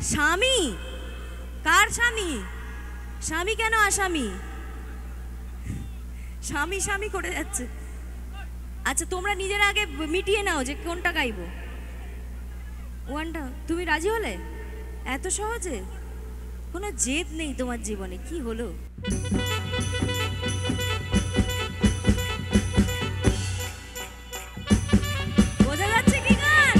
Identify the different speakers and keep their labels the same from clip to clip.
Speaker 1: স্বামী? কার স্বামী? স্বামী কেন আসামি? স্বামী স্বামী করে যাচ্ছে। আচ্ছা তোমরা নিজেরা আগে মিটিয়ে নাও যে কোনটা গাইবো। ওয়ানটা তুমি রাজি হলে? এত সহজে? কোনো জেদ নেই তোমার জীবনে, কি হলো? বোঝা যাচ্ছে কি গান?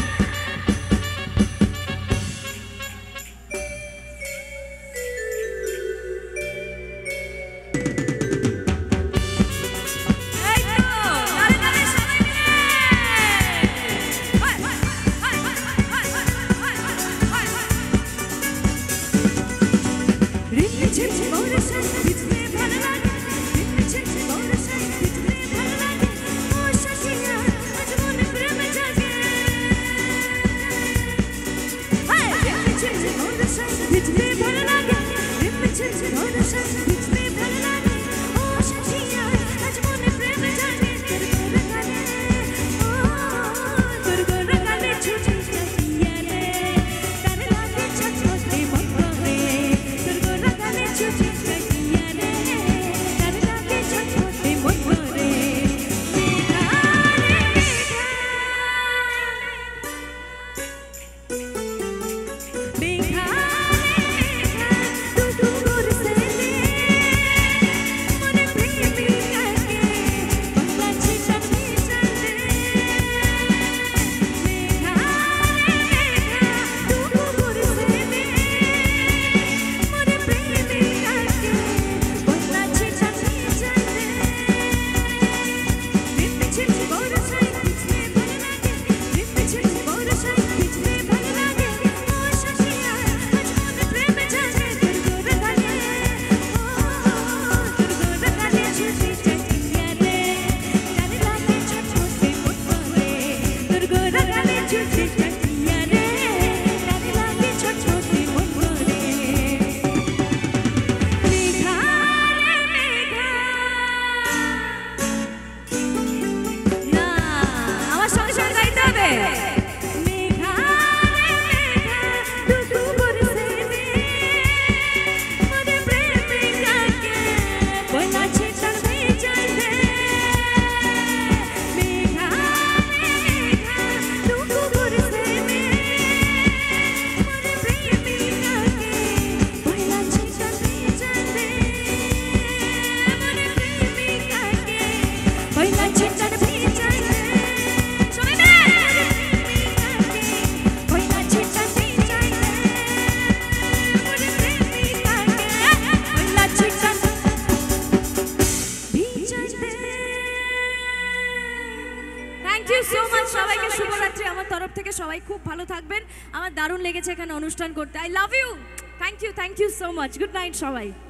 Speaker 1: সবাইকে শুভরাত্রি আমার তরফ থেকে। সবাই খুব ভালো থাকবেন। আমার দারুণ লেগেছে এখানে অনুষ্ঠান করতে। I love you. Thank you so much. Good night সবাই।